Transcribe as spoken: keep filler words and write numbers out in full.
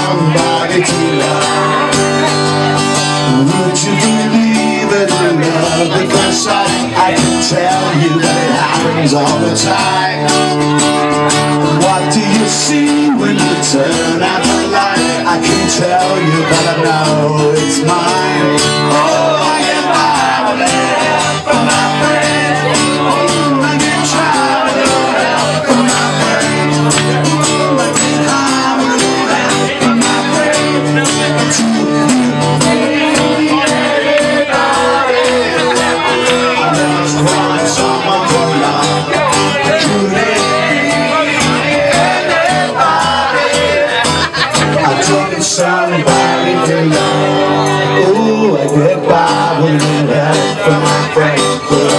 somebody to love. Would you believe it in love at first sight? I can tell you that it happens all the time. What do you see when you turn out the light? I can tell you, but I know it's mine. Oh, I get by with a help from my friends. I get try with a help from my friends. I get high with a help from my friends. I just want someone to love. Somebody to love. Oh, I get by with a help from my friends.